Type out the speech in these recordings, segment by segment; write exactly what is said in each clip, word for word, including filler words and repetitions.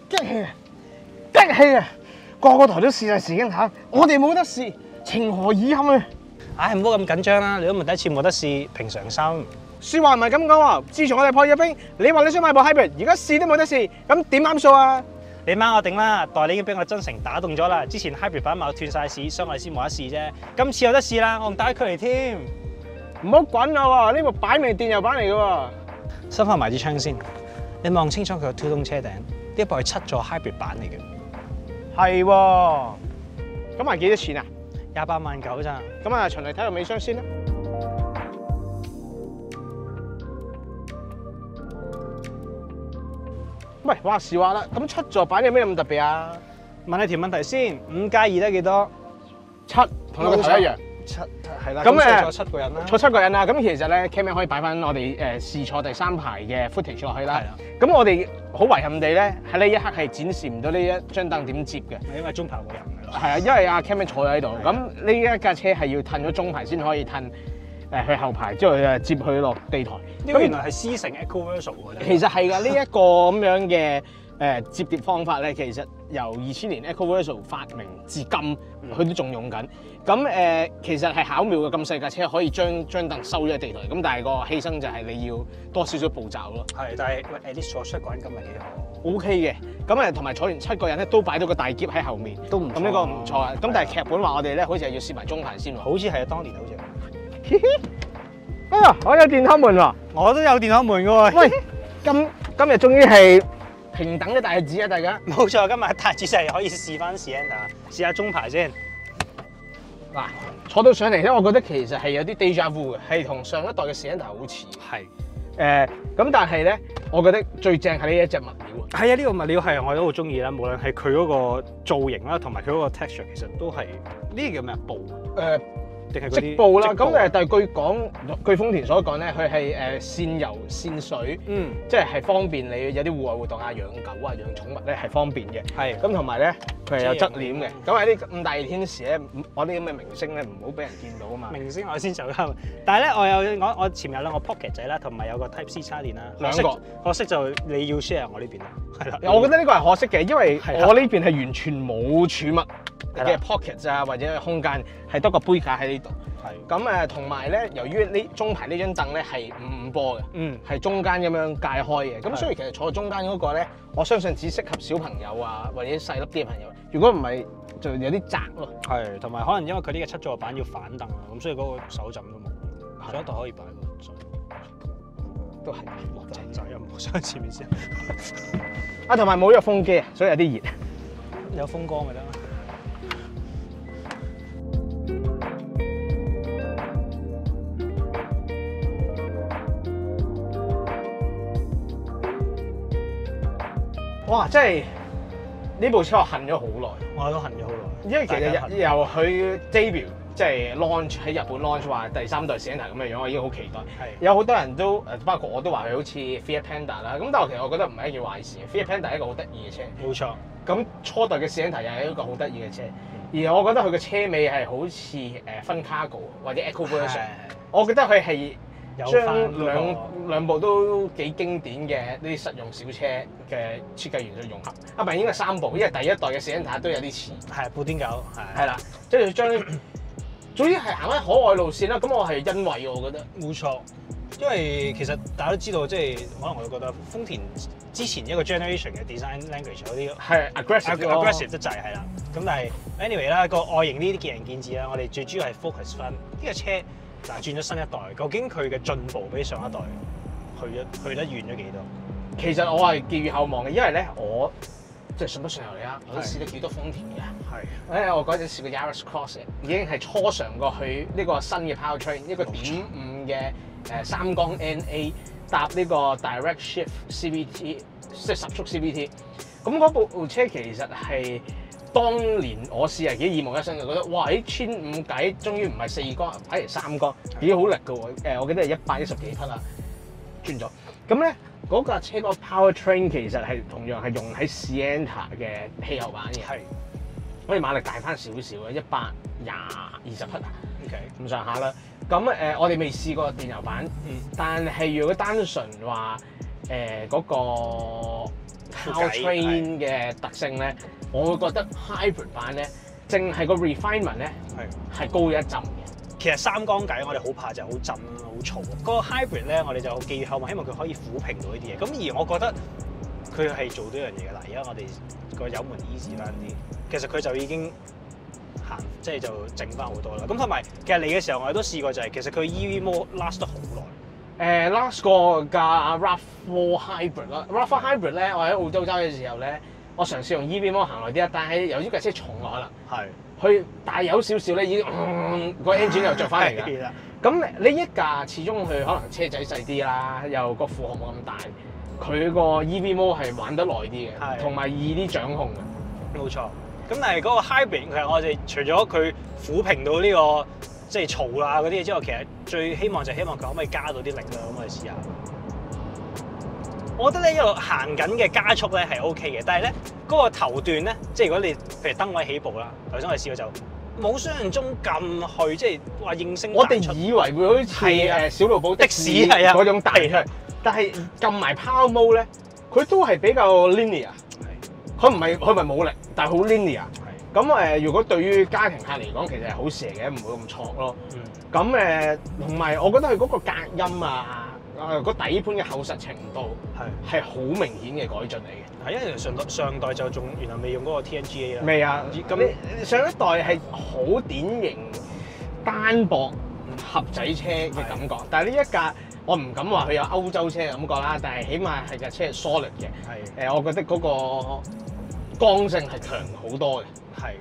激氣啊！激氣啊！個個台都試晒時間彈，我哋冇得試，情何以堪啊！ 唉，唔好咁緊張啦，你都唔係第一次冇得試，平常心。 説話唔係咁講喎，自從我哋破咗冰，你話你想買部 hybrid，而家試都冇得試，咁點啱數啊？ 你掹我頂啦，代理已經俾我真誠打動咗啦。之前 hybrid 版賣斷晒市，所以我哋先冇得試啫。今次有得試啦，我仲帶佢嚟添。 唔好滾啊！呢部擺明電油版嚟嘅喎。 收翻埋支槍先，你望清楚佢個 two tone 車頂，呢部係七座 hybrid 版嚟嘅。 係喎，咁係幾多錢啊？ 廿八萬九咋？ 咁啊，循例睇下尾箱先啦。喂，話時話啦，咁七座版有咩咁特別啊？ 問你條問題先，五加二得幾多？ 七，同你個頭一樣。 七係啦。 咁誒坐七個人啦。 坐七個人啊！咁其實咧 Cam 可以擺翻我哋誒試坐第三排嘅 footage 落去啦。 係啦。 咁我哋好遺憾地咧，喺呢一刻係展示唔到呢一張凳點接嘅。 因為中排冇人㗎啦。 係啊，因為阿 Cam 坐喺度，咁呢一架車係要褪咗中排先可以褪誒去後排，之後誒接佢落地台。 呢個原來係師承 EcoVerso 㗎。 其實係㗎，呢一個咁樣嘅誒摺疊方法咧，其實由二千年 EcoVerso 發明至今，佢都仲用緊。咁誒、呃，其實係巧妙嘅，咁細架車可以將張凳收咗喺地台，咁但係個犧牲就係你要多少少步驟咯。 係，但係喂 at least 坐七個人咁咪幾好 ？O K 嘅，咁誒同埋坐完七個人咧，都擺到個大篋喺後面， 都唔錯。 咁呢個唔錯啊。咁但係劇本話我哋咧，好似係要攝埋中排先喎。 好似係啊，當年好似。 啊！我有電開門喎， 我都有電開門嘅喎。 喂，今今日終於係平等嘅大日子啊！大家冇錯，今日大致係可以試翻 Sienna， 試下中排先。 嗱，坐到上嚟咧，我覺得其實係有啲 déjà vu 嘅，係同上一代嘅 Sienna 好似。 係。 誒，咁但係咧，我覺得最正係呢一隻物料啊。 係啊，呢個物料係我都好中意啦，無論係佢嗰個造型啦，同埋佢嗰個 texture，其實都係呢啲叫咩啊？布誒。 定係織布啦，咁誒，但係據講，據豐田所講咧，佢係誒線油線水，嗯，即係係方便你有啲戶外活動啊、養狗啊、養寵物咧係方便嘅。係，咁同埋咧，佢係有側簾嘅。咁喺呢咁大熱天時咧，我啲咁嘅明星咧唔好俾人見到啊嘛。明星我先就啱，但係咧我有我我前面有兩個 pocket 仔啦，同埋有個 Type C 插電啦。兩個，可惜就你要 share 我呢邊啦。係啦，我覺得呢個係可惜嘅，因為我呢邊係完全冇儲物嘅 pocket 啊，或者空間係得個杯架喺呢度。係咁誒，同埋咧，由於呢中排呢張凳咧係五五波嘅，嗯，係中間咁樣界開嘅，咁所以其實坐中間嗰個咧，我相信只適合小朋友啊，或者細粒啲嘅朋友。如果唔係，就有啲窄咯。係，同埋可能因為佢呢個七座版要反凳啊，咁所以嗰個手枕都冇，上一代可以擺喎，都係落正仔又唔好上前面先。啊，同埋冇咗風機啊，所以有啲熱。有風光咪得。哇！真係呢部車我恨咗好耐，我都恨咗好耐。因為其實由佢 debut 即係 launch 喺日本 launch 話第三代 Sienna 咁嘅樣，我已經好期待。係有好多人都誒，包括我都話佢好似 Fiat Panda 啦。咁但係其實我覺得唔係一件壞事。Fiat Panda 係一個好得意嘅車，冇錯。咁初代嘅 Sienna 又係一個好得意嘅車，而我覺得佢嘅車尾係好似誒分 cargo 或者 EcoVersion。我覺得佢係將兩兩部都幾經典嘅呢啲實用小車嘅設計元素融合，啊唔係應該三部，因為第一代嘅 Sienna 都有啲似，係布丁狗，係係啦，即係將總之係行翻可愛路線啦。咁我係欣慰，我覺得冇錯，因為其實大家都知道，即係可能我會覺得豐田之前一個 generation 嘅 design language 有啲係 aggressive，aggressive 得滯係啦。咁但係 anyway 啦，個外形呢啲見仁見智啦。我哋最主要係 focus 翻呢個車。嗱，轉咗新一代，究竟佢嘅進步比上一代去咗去得遠咗幾多？其實我係寄予厚望嘅，因為咧我即係信不信由你啦。我都試咗幾多豐田嘅，係誒我嗰陣試過 Yaris Cross 嘅，已經係初嘗過去呢個新嘅 powertrain，一個點五嘅誒三缸 N A 搭呢個 Direct Shift C V T， 即係十速 C V T。咁嗰部車其實係。當年我試係幾耳目一新，就覺得哇！喺千五計，終於唔係四缸，反而三缸，幾好力嘅喎。誒，我記得係一百一十幾匹啊，轉咗。咁咧，嗰架車個 powertrain 其實係同樣係用喺 Sienna 嘅汽油版嘅，係，可以馬力大翻少少嘅，一百廿二十匹啊。OK，咁上下啦。咁誒、呃，我哋未試過電油版，嗯，但係如果單純話誒嗰個 powertrain 嘅特性咧，我會覺得 hybrid 版咧，淨係個 refinement 咧係係高咗一陣嘅。 其實三缸計我哋好怕就係好震啦，好嘈。嗰個 hybrid 咧，我哋就寄予厚望，希望佢可以撫平到呢啲嘢。咁而我覺得佢係做到一樣嘢㗎啦。而家我哋個油門 easy 翻啲，其實佢就已經行，即係就整翻好多啦。咁同埋其實嚟嘅時候我哋都試過就係、是，其實佢 E V mode last 得好耐。 誒、uh, last 個架 RAV 四 hybrid 啦 ，RAV 四 hybrid 咧，我喺澳洲揸嘅時候咧，我嘗試用 E V mode 行耐啲啊，但係由於架車重落可能係。佢大有少少咧，已經嗯個 engine 又着翻嚟㗎。咁你一架始終佢可能車仔細啲啦，又個負荷冇咁大，佢個 E V mode 係玩得耐啲嘅，同埋易啲掌控嘅。 冇錯。咁但係嗰個 hybrid 其實我哋除咗佢撫平到呢、這個即係嘈啦嗰啲嘢之外，其實最希望就係希望佢可唔可以加到啲力啦。咁我哋試下。我覺得咧一路行緊嘅加速咧係 OK 嘅，但係咧嗰個頭段咧，即係如果你譬如燈位起步啦，頭先我哋試過就冇想象中咁去，即係話應聲。我哋以為會好似誒小路寶的士嗰種大出，但係撳埋 Power Mode 咧，佢都係比較 linear。佢唔係佢唔係冇力，但係好 linear。咁誒，如果對於家庭客嚟講，其實係好蛇嘅，唔會咁挫咯。咁誒，同埋我覺得佢嗰個隔音啊。誒個底盤嘅厚實程度係係好明顯嘅改進嚟嘅， 係因為上代上代就仲原來未用嗰個 T N G A 啦， 未啊，咁上一代係好典型單薄盒仔車嘅感覺，但係呢一架我唔敢話佢有歐洲車嘅感覺啦，但係起碼係架車係 solid 嘅，係誒我覺得嗰個剛性係強好多嘅，係。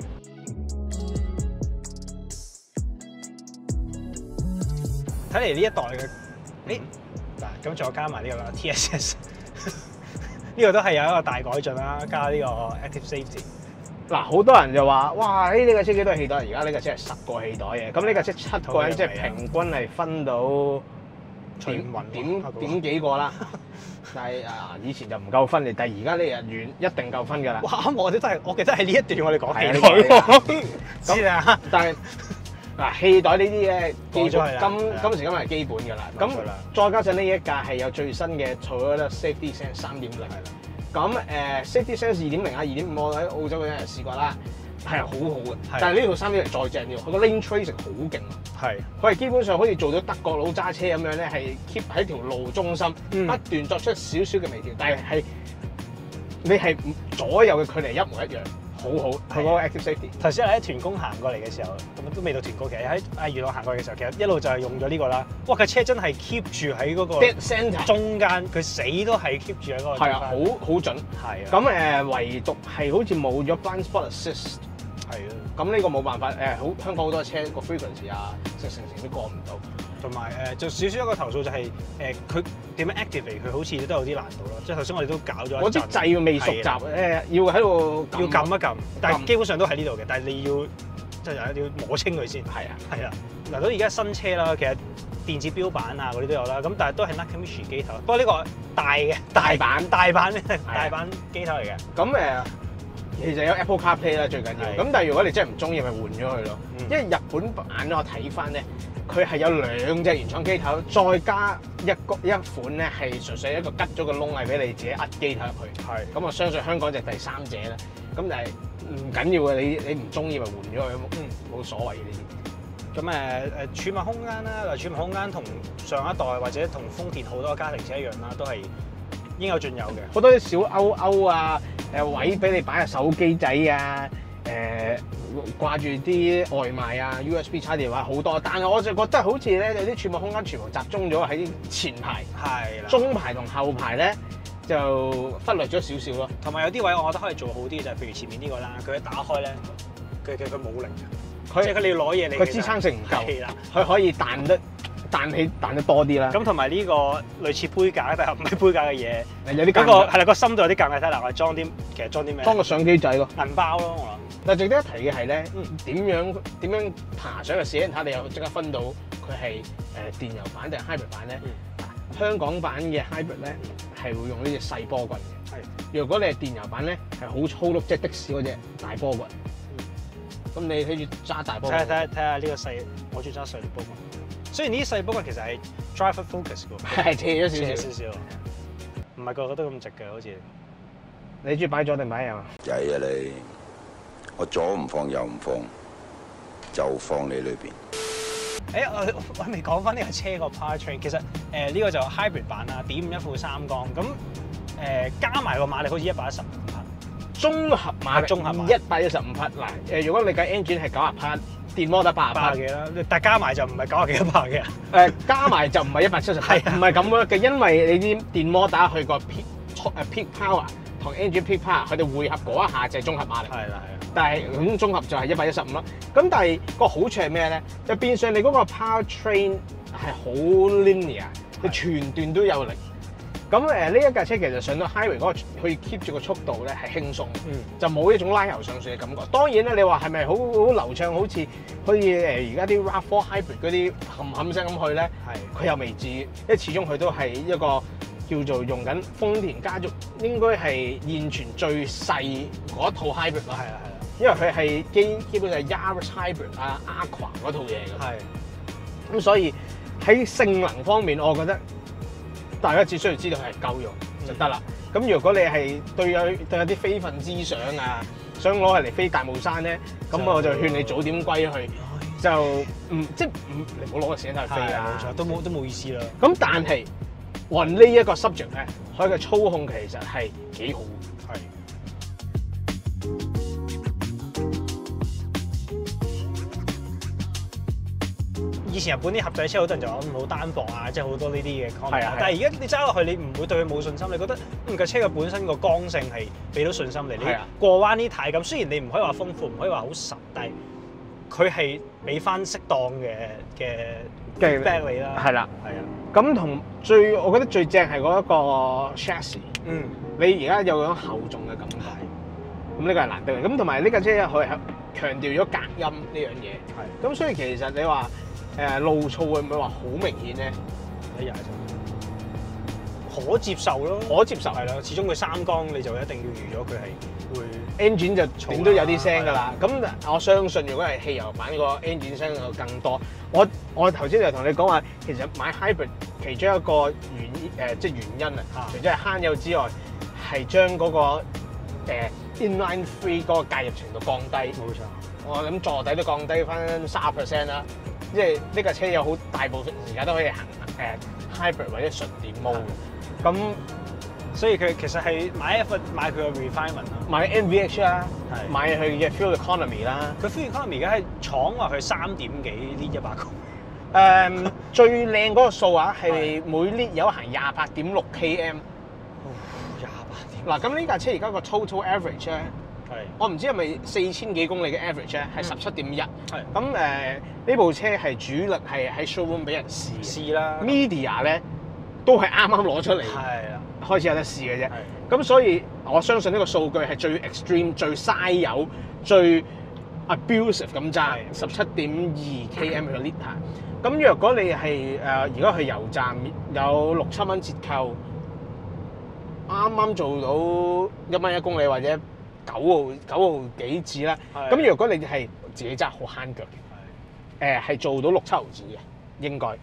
睇嚟呢一代嘅，誒。嗱，咁仲有加埋呢個啦 T S S， 呢個都係有一個大改進啦，加呢個 Active Safety。 嗱，好多人就話，哇！呢呢架車幾多氣袋？而家呢架車係十個氣袋嘅，咁呢架車七個人即係平均係分到點點點幾個啦。但係啊，以前就唔夠分嘅，但係而家呢日遠一定夠分㗎啦。 哇！我哋都係，我記得係呢一段我哋講氣袋。知啊， 但係。嗱，氣袋呢啲咧，基本今今時今日係基本㗎啦。咁再加上呢一架係有最新嘅 Toyota Safety Sense 三點零。咁誒 Safety Sense 二點零啊、二點五我喺澳洲嗰陣時試過啦，係好好嘅。但係呢套三點零再正啲，佢個 lane tracing 好勁啊。係，佢係基本上好似做咗德國佬揸車咁樣咧，係 keep 喺條路中心，不斷作出少少嘅微調，但係係你係左右嘅距離一模一樣。好好，佢嗰個 Active Safety。頭先我喺屯公行過嚟嘅時候，咁都未到屯公，其實喺喺元朗行過嚟嘅時候，其實一路就係用咗呢個啦。哇！架車真係 keep 住喺嗰個 dead center 中間，佢死都係 keep 住喺嗰個。係啊，好好準。係啊。咁誒，唯獨係好似冇咗 Blind Spot Assist。係啊。咁呢個冇辦法誒，好香港好多車個 frequency 啊，成成成都過唔到。同埋誒，就少少一個投訴就係誒，佢點樣 activate 佢好似都有啲難度咯。即係頭先我哋都搞咗。嗰啲掣未熟習誒，要喺度要撳一撳，但係基本上都喺呢度嘅。但係你要即係要摸清佢先。係啊，係啊。嗱，到而家新車啦，其實電子標板啊嗰啲都有啦。咁但係都係 Nakamichi 機頭。不過呢個大嘅大版大版大版機頭嚟嘅。咁誒。其實有 Apple CarPlay 啦，最緊要。咁但係如果你真係唔中意，咪換咗佢咯。嗯、因為日本版我睇翻咧，佢係有兩隻原廠機頭，再加一個一款咧係純粹一個吉咗個窿係俾你自己壓機頭入去。係。咁我相信香港就係第三者啦。咁但係唔緊要嘅，你你唔中意咪換咗佢，冇、嗯、所謂嘅呢啲。咁誒誒儲物空間啦，嗱儲物空間同上一代或者同豐田好多家庭車一樣啦，都係應有盡有嘅。好多啲小勾勾啊！誒位俾你擺下手機仔啊，誒掛住啲外賣啊 ，U S B 插電話好多，但係我就覺得好似咧有啲儲物空間全部集中咗喺前排，係啦，中排同後排咧就忽略咗少少咯。同埋有啲位我覺得可以做好啲，就係譬如前面呢個啦，佢一打開咧，佢佢佢冇力嘅，即係佢你要攞嘢嚟，佢支撐性唔夠，佢可以彈得。彈起彈得多啲啦，咁同埋呢個類似杯架，但係唔係杯架嘅嘢，有啲嗰個係啦，個深度有啲尷尬。睇嗱，我裝啲其實裝啲咩？裝個相機仔咯，銀包咯，我諗。但係值得一提嘅係咧，點樣點樣爬上個攝影塔，你又即刻分到佢係誒電油版定係 hybrid 版咧？香港版嘅 hybrid 咧係會用呢隻細波棍嘅，係。如果你係電油版咧，係好粗碌，即係的士嗰隻大波棍。咁你睇住揸大波棍。睇下睇下睇下呢個細，我中意揸細波棍。雖然呢啲細波棍其實係 driver focus 嘅，係斜咗少少少少，唔係個個都咁直嘅，好似你中意擺左定擺右啊？ 曳啊你！我左唔放右唔放，就放你裏邊。 誒，我我未講翻呢個車個 powertrain， 其實誒呢、呃這個就 hybrid 版啦，點五一副三缸，咁誒、呃、加埋個馬力好似一百一十五匹， 綜合馬力綜合馬力一百一十五匹嗱誒，如果你計 engine 係九十匹，電摩得八十匹嘅啦，但加埋就唔係九十幾一百嘅。 誒加埋就唔係一百七十匹， 係唔係咁樣嘅，因為你啲電摩打去個 peak 誒 peak power 同 engine peak power，佢哋匯合嗰一下就係綜合馬力。 係啦係啦。 但係咁綜合就係一百一十五啦。咁但係個好處係咩咧？就變相你嗰個 powertrain 係好 linear，你全段都有力。咁誒呢一架車其實上到 highway 嗰個可以 keep 住個速度咧係輕鬆，嗯、就冇一種拉油上水嘅感覺。當然咧，你話係咪好好流暢？好似可以誒而家啲 RAV 四 hybrid 嗰啲冚冚聲咁去咧？係，佢又未至於，因為始終佢都係一個叫做用緊豐田家族應該係現存最細嗰一套 hybrid 啦。係啊係啊，因為佢係基基本上係 Yaris hybrid 啊 Aqua 嗰套嘢㗎。係，咁所以喺性能方面，我覺得。大家只需要知道係夠用就得啦。咁、嗯、如果你係對有對有啲非分之想啊，想攞佢嚟飛大霧山咧，咁我就勸你早點歸去，就唔即係唔你唔好攞個時間去飛啊， 冇錯，都冇都冇意思啦。 咁但係運呢一個 subject 咧，佢嘅操控其實係幾好，係。 以前日本啲合仔車好多人就講好單薄啊，即係好多呢啲嘅 comment。 係啊， 但係而家你揸落去，你唔會對佢冇信心。你覺得嗯架車嘅本身個剛性係俾到信心你。你過彎呢太咁，雖然你唔可以話豐富，唔可以話好實，但係佢係俾翻適當嘅嘅 feedback 你啦。係啦，係啊。 咁同最我覺得最正係嗰一個 chassis。嗯。你而家有種厚重嘅感覺。咁呢個係難得嘅。咁同埋呢架車佢係強調咗隔音呢樣嘢。係。咁所以其實你話。誒路噪會唔會話好明顯咧？ 一日就可接受咯， 可接受係啦。 始終佢三缸，你就一定要預咗佢係會 engine 就點都有啲聲㗎啦。咁我相信如果係汽油版個 engine 聲就更多。我我頭先就同你講話，其實買 hybrid 其中一個原誒即係原因啊，除咗係慳油之外，係將嗰個誒 inline three 嗰個介入程度降低。冇錯，我諗座底都降低翻三十 percent 啦。即係呢架車有好大部分時間都可以行誒 hybrid 或者純電 mode 嘅，咁所以佢其實係買一份買佢個 refinement 啦， 買 N V H 啦，買佢嘅 fuel economy 啦。 佢 fuel economy 而家係廠話佢三點幾 lit 一百公里。 誒最靚嗰個數啊係每 lit 有行廿八點六 km。 廿八點。嗱咁呢架車而家個 total average 咧。係，我唔知係咪四千幾公里嘅 average 咧，係十七點一。係，咁誒呢部車係主力係喺 showroom 俾人試試啦。 Media 咧都係啱啱攞出嚟，係啦，開始有得試嘅啫。咁所以我相信呢個數據係最 extreme、最嘥油、最 abusive 咁揸，十七點二 km per litre。咁若果你係誒而家去油站有六七蚊折扣，啱啱做到一蚊一公里或者九號九號幾紙啦，咁如果你係自己揸好慳腳嘅，誒係做到六七毫紙嘅應該。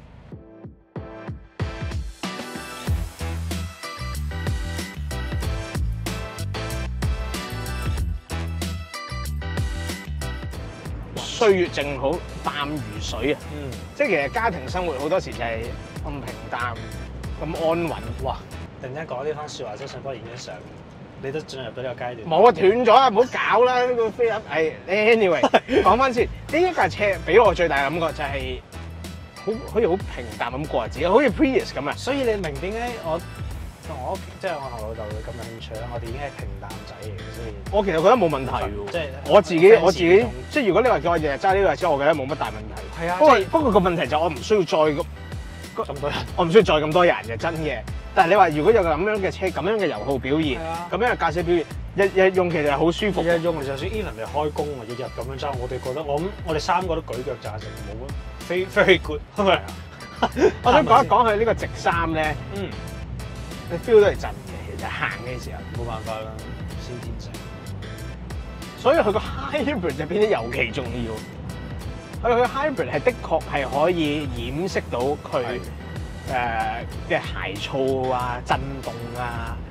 歲月靜好淡如水啊！嗯，即係其實家庭生活好多時就係咁平淡、咁安穩。哇！ 突然間講呢番説話，真想幫影張相。你都進入到呢個階段？ 冇啊，斷咗啊！唔好搞啦，呢個飛入係 anyway 講翻先。呢一架車俾我最大感覺就係好好似好平淡咁過日子，好似 Prius 咁啊。 所以你明點解我同我即係我同老豆會咁有興趣咧？我哋已經係平淡仔嚟嘅，所以我其實覺得冇問題喎。 即係我自己我自己即係如果你話叫我日日揸呢架車，我覺得冇乜大問題。係啊，不過不過個問題就我唔需要再咁咁多人，我唔需要再咁多人嘅真嘅。但係你話如果有咁樣嘅車，咁樣嘅油耗表現，咁樣嘅駕駛表現，日日用其實係好舒服。 日日用就算 Even 你開工啊，日日咁樣揸，我哋覺得我諗我哋三個都舉腳贊成，冇乜 very good 係咪啊？ 我想講一講佢呢個直三咧，嗯，你 feel 都係震嘅，其實行嘅時候冇辦法啦，先天性。 所以佢個 hybrid 就變得尤其重要。佢佢 hybrid 係的確係可以掩飾到佢。誒嘅鞋噪啊、震動啊，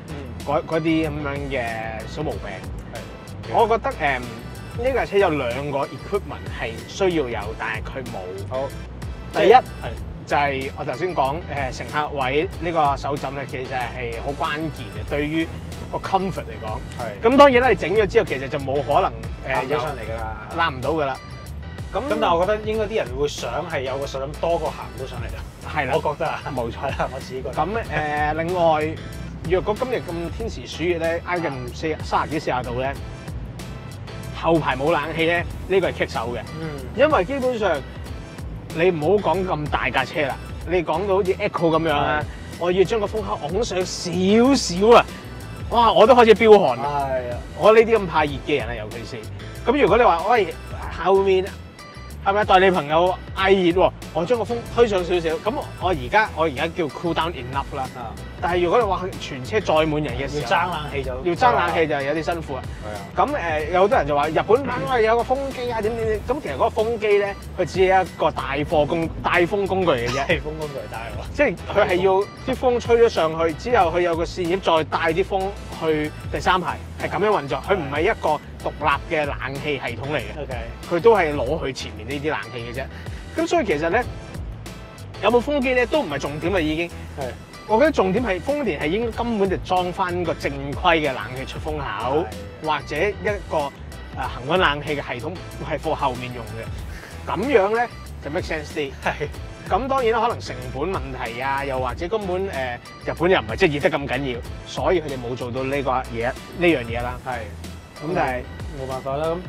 嗰嗰啲咁樣嘅小毛病。我覺得誒呢架車有兩個 equipment 係需要有，但係佢冇。 好， 第一係就係我頭先講誒乘客位呢個手枕咧，其實係好關鍵嘅，對於個 comfort 嚟講。係。咁當然啦，你整咗之後，其實就冇可能誒有上嚟㗎啦， 拉唔到㗎啦。咁咁，但係我覺得應該啲人會想係有個手枕多過行到上嚟啦。 係啦， 我覺得啊， 冇錯啦，我自己覺得。 咁誒，另外，若果今日咁天時暑熱咧，挨近四三十幾四十度咧，後排冇冷氣咧，呢個係棘手嘅。嗯。因為基本上你唔好講咁大架車啦，你講到好似 Echo 咁樣啦，我要將個風口拱上少少啊，哇！我都開始飆汗啦。係啊。我呢啲咁怕熱嘅人啊，尤其是。咁如果你話喂後面，係咪代你朋友嗌熱喎？我將個風推上少少，咁我而家我而家叫 cool down enough 啦。但係如果你話全車載滿人嘅時候， 要爭冷氣就要爭冷氣就有啲辛苦啦。係啊。咁誒有好多人就話日本版我有個風機啊點點點，咁其實嗰個風機咧，佢只係一個帶貨工帶風工具嘅啫。帶風工具帶喎。即係佢係要啲風吹咗上去之後，佢有個扇葉再帶啲風去第三排，係咁樣運作。佢唔係一個獨立嘅冷氣系統嚟嘅。OK。佢都係攞去前面呢啲冷氣嘅啫。咁所以其實咧，有冇風機咧都唔係重點啦，已經。係。我覺得重點係豐田係應該根本就裝翻個正規嘅冷氣出風口，或者一個誒恆溫冷氣嘅系統係放後面用嘅。咁樣咧就 make sense 啲。係。咁當然啦，可能成本問題啊，又或者根本誒、呃、日本又唔係即係熱得咁緊要，所以佢哋冇做到呢個嘢呢樣嘢啦。係。咁但係冇辦法啦。咁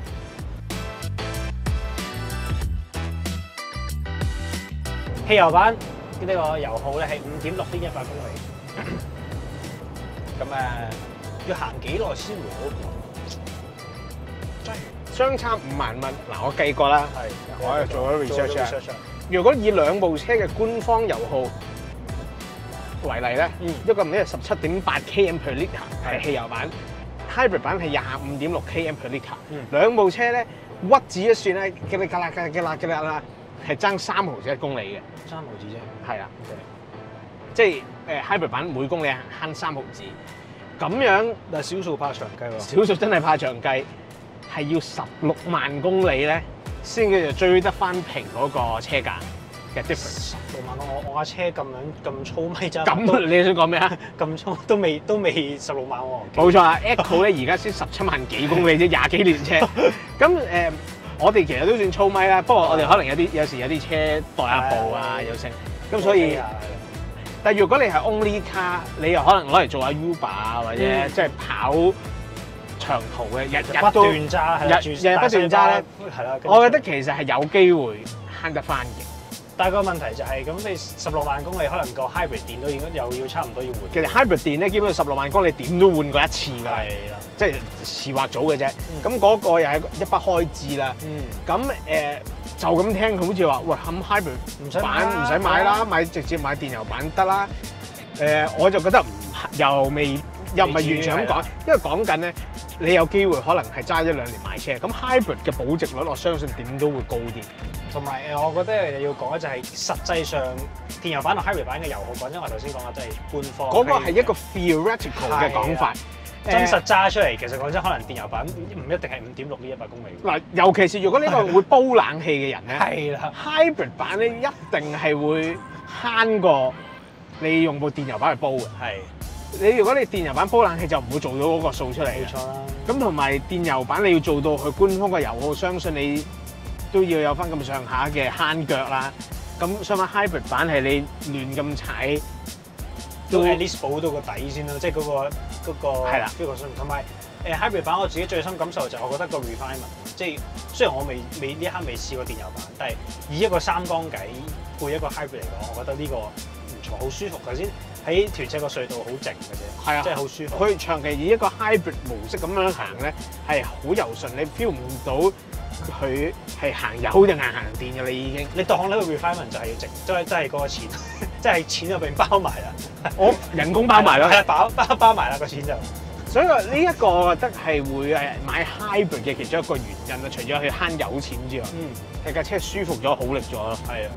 汽油版呢個油耗咧係五點六升一百公里。咁誒要行幾耐先會好？ 真係相差五萬蚊。嗱，我計過啦，係我係做咗 research 啊。如果以兩部車嘅官方油耗為例咧，嗯、一個唔知係十七點八 km per litre 係汽油版 ，hybrid 版係廿五點六 km per litre。兩、嗯、部車咧屈指一算咧，吉哩吉啦吉哩吉啦吉哩啦，係爭三毫子一公里嘅。 三毫子啫。係啊， okay. 即係誒 hybrid 版每公里慳三毫子。咁樣但係少數怕長計喎。 少數真係怕長計，係要十六萬公里咧，先叫做追得翻平嗰個車價嘅 difference。十六萬我我架車咁樣咁粗咪揸。咁你想講咩啊？ 咁粗都未都未十六萬喎。 冇錯啊 ，Echo 咧而家先十七萬幾公里啫，廿幾年車。咁誒、呃，我哋其實都算粗咪啦，不過我哋可能有啲有時有啲車代下步啊，有剩。咁所以，但係如果你係 only car，你又可能攞嚟做下 Uber 啊，或者即係跑長途嘅，日日都不斷揸， 日日不斷揸咧，係啦。我覺得其實係有機會慳得翻嘅。 但係個問題就係、是、咁，你十六萬公里可能個 hybrid 電都已經又要差唔多要換。 其實 hybrid 電咧，基本上十六萬公里點都換過一次㗎，係啦，即係遲或早嘅啫。咁嗰、嗯、個又係一筆開支啦。咁誒、嗯呃、就咁聽，好似話喂，咁 hybrid 唔使版唔使買啦，買直接買電油版得啦。誒、呃，我就覺得唔又未又唔係完全咁講，因為講緊咧，你有機會可能係揸一兩年買車，咁 hybrid 嘅保值率，我相信點都會高啲。 同埋誒，我覺得要講咧就係實際上電油版同 hybrid 版嘅油耗，講真我頭先講嘅真係官方。 嗰個係一個 theoretical 嘅講法， 真實揸出嚟其實講真，可能電油版唔一定係五點六呢一百公里。 嗱，尤其是如果呢個會煲冷氣嘅人咧， 係啦 ，hybrid 版咧一定係會慳過你用部電油版去煲嘅。係。你如果你電油版煲冷氣就唔會做到嗰個數出嚟。冇錯啦。咁同埋電油版你要做到佢官方嘅油耗，相信你都要有翻咁上下嘅慳腳啦。咁相反 hybrid 版係你亂咁踩， 都 at least 補到個底先啦，即係嗰個嗰個係啦，呢個信。同埋誒 hybrid 版我自己最深感受就係我覺得個 refinement， 即係雖然我未未呢一刻未試過電油版，但係以一個三缸計配一個 hybrid 嚟講，我覺得呢個唔錯，好舒服。頭先喺屯赤個隧道好靜嘅啫，係啊，真係好舒服。佢長期以一個 hybrid 模式咁樣行咧，係好柔順，你 feel 唔到佢係行油定係行電嘅啦已經。你當呢個 refinement 就係要值，即係真係嗰個錢，即係錢入邊包埋啦。我人工包埋啦，係包包包埋啦個錢就。所以呢一個我覺得係會誒買 hybrid 嘅其中一個原因啦，除咗佢慳油錢之外，嗯，係架車舒服咗、好力咗咯。係啊。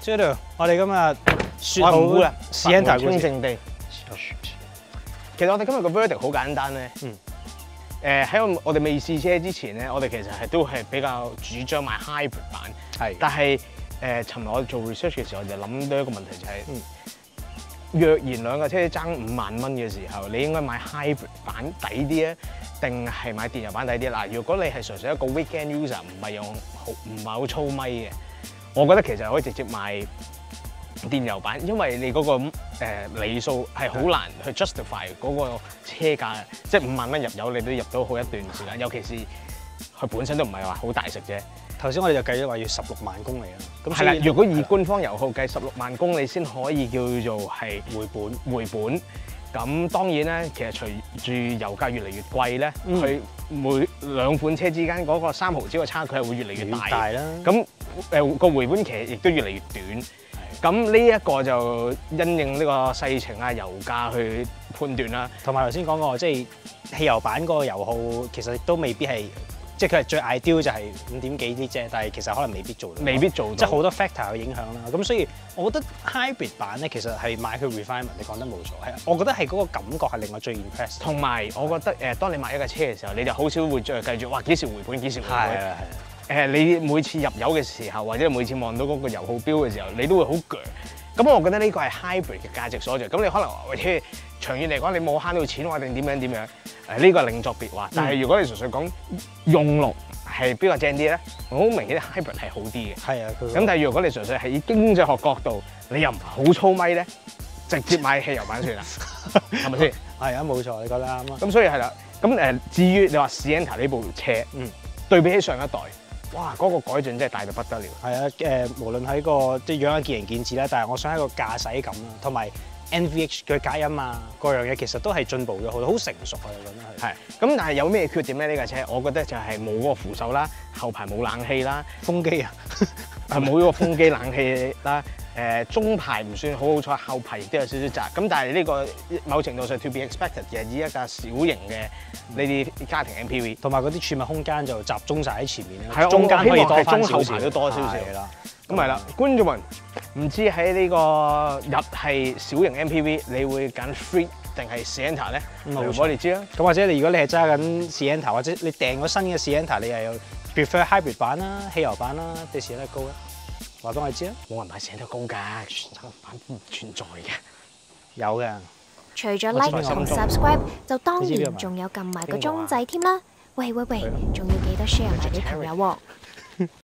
知道，我哋今日説好啦 ，Sienta 清靜地。其實我哋今日個 verdict 好簡單咧。嗯。誒喺我哋未試車之前咧，我哋其實係都係比較主張買 hybrid 版。係。但係誒，尋日我哋做 research 嘅時候，就諗到一個問題就係、是，嗯、若然兩架車爭五萬蚊嘅時候，你應該買 hybrid 版抵啲咧，定係買電油版抵啲？嗱，如果你係純粹一個 weekend user， 唔係用好唔係好粗咪嘅，我覺得其實可以直接買電油版，因為你嗰、那個誒、呃、里數係好難去 justify 嗰個車價，即係五萬蚊入油，你都入到好一段時間，尤其是佢本身都唔係話好大食啫。頭先我哋就計咗話要十六萬公里啦。咁係啦，如果以官方油耗計十六萬公里先可以叫做係回本回本。咁當然咧，其實隨住油價越嚟越貴咧，佢、嗯、每兩款車之間嗰個三毫子嘅差距係會越嚟越大。大啦。咁誒個回本期亦都越嚟越短。咁呢一個就因應呢個世情啊、油價去判斷啦。同埋頭先講過，即係汽油版嗰個油耗其實都未必係，即係佢係最 ideal 就係五點幾啲啫，但係其實可能未必做到。未必做到，即係好多 factor 去影響啦。咁所以我覺得 hybrid 版咧，其實係買佢 refinement，你講得冇錯。係，我覺得係嗰個感覺係令我最 impress。同埋我覺得誒，當你買一架車嘅時候，你就好少會再計住哇幾時回本幾時回本。係啊係。誒，你每次入油嘅時候，或者每次望到嗰個油耗標嘅時候，你都會好鋸。咁我覺得呢個係 hybrid 嘅價值所在。咁你可能話喂，車長遠嚟講，你冇慳到錢，或定點樣點樣？誒，呢個另作別話。但係如果你純粹講用落係邊個正啲咧，好明顯 hybrid 係好啲嘅。係啊。咁但係如果你純粹係以經濟學角度，你又唔係好粗咪咧，直接買汽油版算啦，係咪先？係啊，冇錯，你覺得啱啊。咁所以係啦。咁誒，至於你話 Sienta 呢部車，嗯，對比起上一代。哇！嗰、那個改進真係大到不得了。係啊，誒、呃，無論喺個即係樣樣見仁見智啦，但係我想喺個駕駛感啦，同埋 N V H 嘅隔音啊，各樣嘢其實都係進步咗好多，好成熟啊！我覺得係。係。咁但係有咩缺點咧？呢架車，我覺得就係冇嗰個扶手啦，後排冇冷氣啦，風機啊，係冇嗰個風機冷氣啦。誒，中排唔算好好彩，後排亦都有少少窄。咁但係呢個某程度上 to be expected 嘅，以一架小型嘅呢啲家庭 M P V， 同埋嗰啲儲物空間就集中晒喺前面啦。係啊，中間可以多翻少少，都多少少啦。咁係啦，觀眾們，唔知喺呢個日系小型 M P V， 你會揀 Freed 定係 Sienta 咧？冇錯，我哋知啦。咁或者你如果你係揸緊 Sienta， 或者你訂咗新嘅 Sienta， 你又有 prefer hybrid 版啦、汽油版啦，定係 Sienta Go 咧？話俾我知啊！冇人買Sienta Go㗎，全產版唔存在嘅。有嘅。除咗 like 同 subscribe， 就當然仲有撳埋個鐘掣添啦。喂喂喂，仲要記得 share 埋俾朋友喎。